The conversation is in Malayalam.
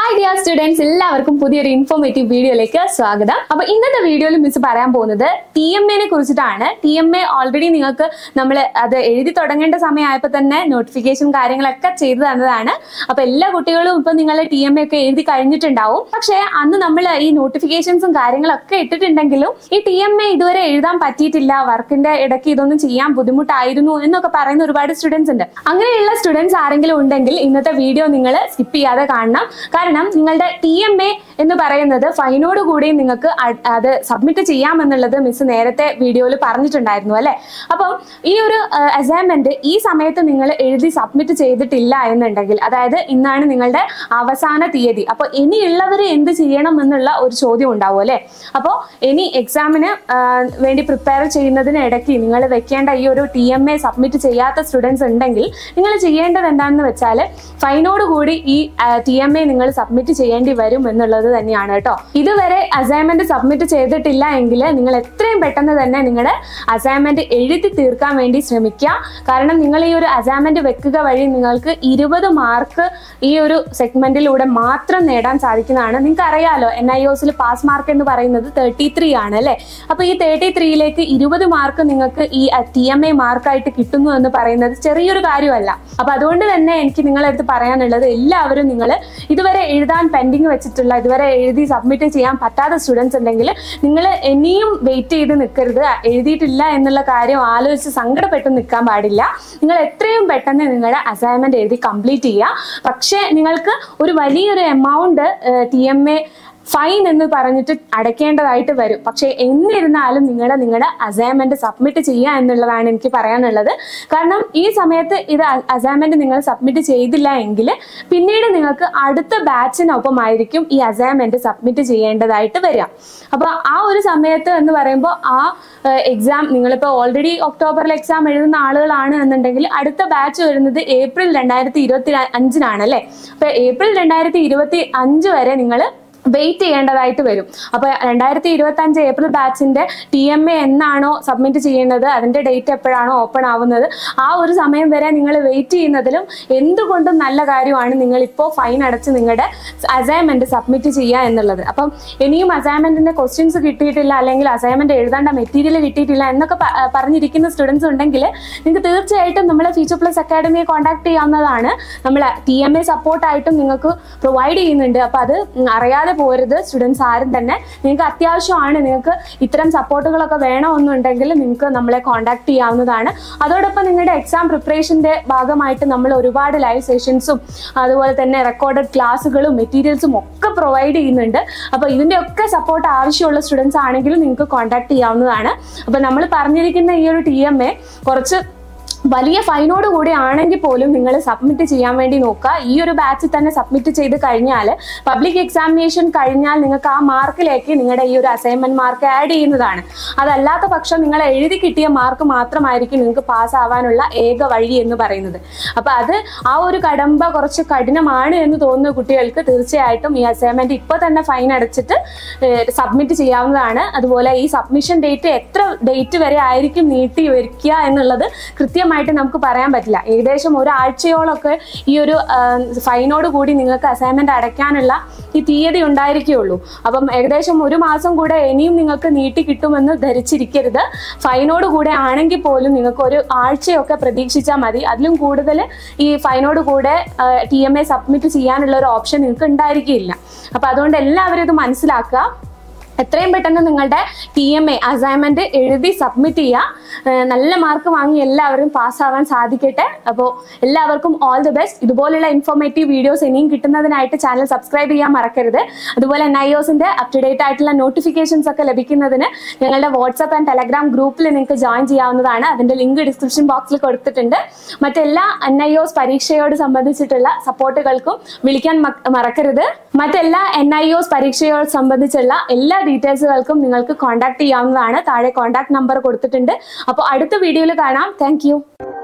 Hi dear students, എല്ലാവർക്കും പുതിയൊരു ഇൻഫോർമേറ്റീവ് വീഡിയോയിലേക്ക് സ്വാഗതം. അപ്പോൾ ഇന്നത്തെ വീഡിയോയിൽ മിസ് പറയാൻ പോകുന്നത് TMA നെ കുറിച്ചിട്ടാണ്. TMA ഓൾറെഡി നിങ്ങൾക്ക് നമ്മൾ അത് എഴുതി തുടങ്ങേണ്ട സമയമായപ്പോൾ തന്നെ നോട്ടിഫിക്കേഷൻ കാര്യങ്ങളൊക്കെ ചെയ്തു തന്നതാണ്. അപ്പോൾ എല്ലാ കുട്ടികളും ഇപ്പോൾ നിങ്ങൾ TMA ഒക്കെ എഴുതി കഴിഞ്ഞിട്ടുണ്ടാവും. പക്ഷേ അന്ന് നമ്മൾ ഈ നോട്ടിഫിക്കേഷൻസും കാര്യങ്ങളൊക്കെ ഇട്ടിട്ടുണ്ടെങ്കിലും ഈ TMA ഇതുവരെ എഴുതാൻ പറ്റിയിട്ടില്ല, വർക്കിന്റെ ഇടയ്ക്ക് ഇതൊന്നും ചെയ്യാൻ ബുദ്ധിമുട്ടായിരുന്നു എന്നൊക്കെ പറയുന്ന ഒരുപാട് സ്റ്റുഡൻസ് ഉണ്ട്. അങ്ങനെയുള്ള സ്റ്റുഡൻസ് ആരെങ്കിലും ഉണ്ടെങ്കിൽ ഇന്നത്തെ വീഡിയോ നിങ്ങൾ സ്കിപ്പ് ചെയ്യാതെ കാണണം. കാരണം നിങ്ങളുടെ TMA എന്ന് പറയുന്നത് ഫൈനോട് കൂടി നിങ്ങൾക്ക് അത് സബ്മിറ്റ് ചെയ്യാമെന്നുള്ളത് മിസ് നേരത്തെ വീഡിയോയിൽ പറഞ്ഞിട്ടുണ്ടായിരുന്നു അല്ലെ. അപ്പം ഈ ഒരു അസൈൻമെന്റ് ഈ സമയത്ത് നിങ്ങൾ എഴുതി സബ്മിറ്റ് ചെയ്തിട്ടില്ല എന്നുണ്ടെങ്കിൽ, അതായത് ഇന്നാണ് നിങ്ങളുടെ അവസാന തീയതി, അപ്പോൾ ഇനിയുള്ളവർ എന്ത് ചെയ്യണം എന്നുള്ള ഒരു ചോദ്യം ഉണ്ടാവും അല്ലെ. അപ്പോൾ ഇനി എക്സാമിന് വേണ്ടി പ്രിപ്പയർ ചെയ്യുന്നതിന് ഇടയ്ക്ക് നിങ്ങൾ വെക്കേണ്ട ഈ ഒരു TMA സബ്മിറ്റ് ചെയ്യാത്ത സ്റ്റുഡൻസ് ഉണ്ടെങ്കിൽ നിങ്ങൾ ചെയ്യേണ്ടത് എന്താണെന്ന് വെച്ചാൽ ഫൈനോട് കൂടി ഈ TMA നിങ്ങൾ സബ്മിറ്റ് ചെയ്യേണ്ടി വരും എന്നുള്ളത് തന്നെയാണ് കേട്ടോ. ഇതുവരെ അസൈൻമെന്റ് സബ്മിറ്റ് ചെയ്തിട്ടില്ല എങ്കിൽ നിങ്ങൾ എത്രയും പെട്ടെന്ന് തന്നെ നിങ്ങളുടെ അസൈൻമെന്റ് എഴുതി തീർക്കാൻ വേണ്ടി ശ്രമിക്കുക. കാരണം നിങ്ങൾ ഈ ഒരു അസൈൻമെന്റ് വെക്കുക വഴി നിങ്ങൾക്ക് 20 മാർക്ക് ഈ ഒരു സെഗ്മെന്റിലൂടെ മാത്രം നേടാൻ സാധിക്കുന്നതാണ്. നിങ്ങൾക്ക് അറിയാലോ, NIOSൽ പാസ് മാർക്ക് എന്ന് പറയുന്നത് 33 ആണ് അല്ലെ. അപ്പൊ ഈ 33ലേക്ക് 20 മാർക്ക് നിങ്ങൾക്ക് ഈ TMA മാർക്കായിട്ട് കിട്ടുന്നു എന്ന് പറയുന്നത് ചെറിയൊരു കാര്യമല്ല. അപ്പൊ അതുകൊണ്ട് തന്നെ എനിക്ക് നിങ്ങളുടെ അടുത്ത് പറയാനുള്ളത്, എല്ലാവരും നിങ്ങൾ ഇതുവരെ എഴുതാൻ പെൻഡിങ് വെച്ചിട്ടുള്ള, ഇതുവരെ എഴുതി സബ്മിറ്റ് ചെയ്യാൻ പറ്റാത്ത സ്റ്റുഡൻസ് ഉണ്ടെങ്കിൽ നിങ്ങൾ ഇനിയും വെയിറ്റ് ചെയ്ത് നിൽക്കരുത്. എഴുതിയിട്ടില്ല എന്നുള്ള കാര്യം ആലോചിച്ച് സങ്കടപ്പെട്ട് നിൽക്കാൻ പാടില്ല. നിങ്ങൾ എത്രയും പെട്ടെന്ന് നിങ്ങളുടെ അസൈൻമെന്റ് എഴുതി കംപ്ലീറ്റ് ചെയ്യുക. പക്ഷേ നിങ്ങൾക്ക് ഒരു വലിയൊരു എമൗണ്ട് TMA ഫൈൻ എന്ന് പറഞ്ഞിട്ട് അടയ്ക്കേണ്ടതായിട്ട് വരും. പക്ഷേ എന്നിരുന്നാലും നിങ്ങളുടെ അസൈൻമെന്റ് സബ്മിറ്റ് ചെയ്യുക എന്നുള്ളതാണ് എനിക്ക് പറയാനുള്ളത്. കാരണം ഈ സമയത്ത് ഇത് അസൈൻമെന്റ് നിങ്ങൾ സബ്മിറ്റ് ചെയ്തില്ല എങ്കിൽ പിന്നീട് നിങ്ങൾക്ക് അടുത്ത ബാച്ചിനൊപ്പമായിരിക്കും ഈ അസൈൻമെന്റ് സബ്മിറ്റ് ചെയ്യേണ്ടതായിട്ട് വരിക. അപ്പോൾ ആ ഒരു സമയത്ത് എന്ന് പറയുമ്പോൾ ആ എക്സാം നിങ്ങളിപ്പോൾ ഓൾറെഡി ഒക്ടോബറിൽ എക്സാം എഴുതുന്ന ആളുകളാണ് എന്നുണ്ടെങ്കിൽ അടുത്ത ബാച്ച് വരുന്നത് ഏപ്രിൽ 2025 അല്ലേ. അപ്പോൾ ഏപ്രിൽ 2025 വരെ നിങ്ങൾ വെയിറ്റ് ചെയ്യേണ്ടതായിട്ട് വരും. അപ്പോൾ 2025 ഏപ്രിൽ ബാച്ചിന്റെ TMA എന്നാണോ സബ്മിറ്റ് ചെയ്യേണ്ടത്, അതിന്റെ ഡേറ്റ് എപ്പോഴാണോ ഓപ്പൺ ആവുന്നത്, ആ ഒരു സമയം വരെ നിങ്ങൾ വെയിറ്റ് ചെയ്യുന്നതിലും എന്തുകൊണ്ടും നല്ല കാര്യമാണ് നിങ്ങൾ ഇപ്പോൾ ഫൈൻ അടച്ച് നിങ്ങളുടെ അസൈൻമെന്റ് സബ്മിറ്റ് ചെയ്യുക എന്നുള്ളത്. അപ്പം ഇനിയും അസൈൻമെന്റിന്റെ ക്വസ്റ്റ്യൻസ് കിട്ടിയിട്ടില്ല, അല്ലെങ്കിൽ അസൈൻമെന്റ് എഴുതേണ്ട മെറ്റീരിയൽ കിട്ടിയിട്ടില്ല എന്നൊക്കെ പറഞ്ഞിരിക്കുന്ന സ്റ്റുഡൻസ് ഉണ്ടെങ്കിൽ നിങ്ങൾക്ക് തീർച്ചയായിട്ടും നമ്മളെ ഫ്യൂച്ചർ പ്ലസ് അക്കാഡമിയെ കോൺടാക്ട് ചെയ്യാവുന്നതാണ്. നമ്മൾ TMA സപ്പോർട്ടായിട്ടും നിങ്ങൾക്ക് പ്രൊവൈഡ് ചെയ്യുന്നുണ്ട്. അപ്പോൾ അത് അറിയാതെ പോരുത് സ്റ്റുഡൻസ് ആരും തന്നെ. നിങ്ങൾക്ക് അത്യാവശ്യമാണ്, നിങ്ങൾക്ക് ഇത്തരം സപ്പോർട്ടുകളൊക്കെ വേണമെന്നുണ്ടെങ്കിൽ നിങ്ങൾക്ക് നമ്മളെ കോൺടാക്ട് ചെയ്യാവുന്നതാണ്. അതോടൊപ്പം നിങ്ങളുടെ എക്സാം പ്രിപ്പറേഷന്റെ ഭാഗമായിട്ട് നമ്മൾ ഒരുപാട് ലൈവ് സെഷൻസും അതുപോലെ തന്നെ റെക്കോർഡഡ് ക്ലാസ്സുകളും മെറ്റീരിയൽസും ഒക്കെ പ്രൊവൈഡ് ചെയ്യുന്നുണ്ട്. അപ്പോൾ ഇതിന്റെ ഒക്കെ സപ്പോർട്ട് ആവശ്യമുള്ള സ്റ്റുഡൻസ് ആണെങ്കിലും നിങ്ങൾക്ക് കോൺടാക്ട് ചെയ്യാവുന്നതാണ്. അപ്പോൾ നമ്മൾ പറഞ്ഞിരിക്കുന്ന ഈ ഒരു TMA കുറച്ച് വലിയ ഫൈനോട് കൂടി ആണെങ്കിൽ പോലും നിങ്ങൾ സബ്മിറ്റ് ചെയ്യാൻ വേണ്ടി നോക്കുക. ഈ ഒരു ബാച്ചിൽ തന്നെ സബ്മിറ്റ് ചെയ്ത് കഴിഞ്ഞാൽ പബ്ലിക് എക്സാമിനേഷൻ കഴിഞ്ഞാൽ നിങ്ങൾക്ക് ആ മാർക്കിലേക്ക് നിങ്ങളുടെ ഈ ഒരു അസൈൻമെന്റ് മാർക്ക് ആഡ് ചെയ്യുന്നതാണ്. അതല്ലാത്ത പക്ഷം നിങ്ങൾ എഴുതി കിട്ടിയ മാർക്ക് മാത്രമായിരിക്കും നിങ്ങൾക്ക് പാസ് ആവാനുള്ള ഏക വഴി എന്ന് പറയുന്നത്. അപ്പൊ അത് ആ ഒരു കടമ്പ കുറച്ച് കഠിനമാണ് എന്ന് തോന്നുന്ന കുട്ടികൾക്ക് തീർച്ചയായിട്ടും ഈ അസൈൻമെന്റ് ഇപ്പോൾ തന്നെ ഫൈൻ അടച്ചിട്ട് സബ്മിറ്റ് ചെയ്യാവുന്നതാണ്. അതുപോലെ ഈ സബ്മിഷൻ ഡേറ്റ് എത്ര ഡേറ്റ് വരെ ആയിരിക്കും നീട്ടി വയ്ക്കുക എന്നുള്ളത് കൃത്യമായി നമുക്ക് പറയാൻ പറ്റില്ല. ഏകദേശം ഒരാഴ്ചയോളൊക്കെ ഈ ഒരു ഫൈനോട് കൂടി നിങ്ങൾക്ക് അസൈൻമെന്റ് അടയ്ക്കാനുള്ള ഈ തീയതി ഉണ്ടായിരിക്കുകയുള്ളൂ. അപ്പം ഏകദേശം 1 മാസം കൂടെ ഇനിയും നിങ്ങൾക്ക് നീട്ടി കിട്ടുമെന്ന് ധരിച്ചിരിക്കരുത്. ഫൈനോട് കൂടെ ആണെങ്കിൽ പോലും നിങ്ങൾക്ക് ഒരു ആഴ്ചയൊക്കെ പ്രതീക്ഷിച്ചാൽ മതി. അതിലും കൂടുതൽ ഈ ഫൈനോട് കൂടെ TMA സബ്മിറ്റ് ചെയ്യാനുള്ള ഒരു ഓപ്ഷൻ നിങ്ങൾക്ക് ഉണ്ടായിരിക്കില്ല. അപ്പൊ അതുകൊണ്ട് എല്ലാവരും ഇത് മനസ്സിലാക്കുക. എത്രയും പെട്ടെന്ന് നിങ്ങളുടെ TMA അസൈൻമെന്റ് എഴുതി സബ്മിറ്റ് ചെയ്യുക. നല്ല മാർക്ക് വാങ്ങി എല്ലാവരും പാസ്സാവാൻ സാധിക്കട്ടെ. അപ്പോൾ എല്ലാവർക്കും ഓൾ ദി ബെസ്റ്റ്. ഇതുപോലുള്ള ഇൻഫോർമേറ്റീവ് വീഡിയോസ് ഇനിയും കിട്ടുന്നതിനായിട്ട് ചാനൽ സബ്സ്ക്രൈബ് ചെയ്യാൻ മറക്കരുത്. അതുപോലെ NIOSന്റെ അപ് ടു ഡേറ്റ് ആയിട്ടുള്ള നോട്ടിഫിക്കേഷൻസ് ഒക്കെ ലഭിക്കുന്നതിന് ഞങ്ങളുടെ വാട്സ്ആപ്പ് ആൻഡ് ടെലഗ്രാം ഗ്രൂപ്പിൽ നിങ്ങൾക്ക് ജോയിൻ ചെയ്യാവുന്നതാണ്. അതിന്റെ ലിങ്ക് ഡിസ്ക്രിപ്ഷൻ ബോക്സിൽ കൊടുത്തിട്ടുണ്ട്. മറ്റെല്ലാ NIOS പരീക്ഷയോട് സംബന്ധിച്ചിട്ടുള്ള സപ്പോർട്ടുകൾക്കും വിളിക്കാൻ മറക്കരുത്. മറ്റെല്ലാ NIOS പരീക്ഷയോട് സംബന്ധിച്ചുള്ള എല്ലാ ഡീറ്റെയിൽസുകൾക്കും നിങ്ങൾക്ക് കോൺടാക്ട് ചെയ്യാവുന്നതാണ്. താഴെ കോൺടാക്ട് നമ്പർ കൊടുത്തിട്ടുണ്ട്. അപ്പോൾ അടുത്ത വീഡിയോയിൽ കാണാം. Thank U.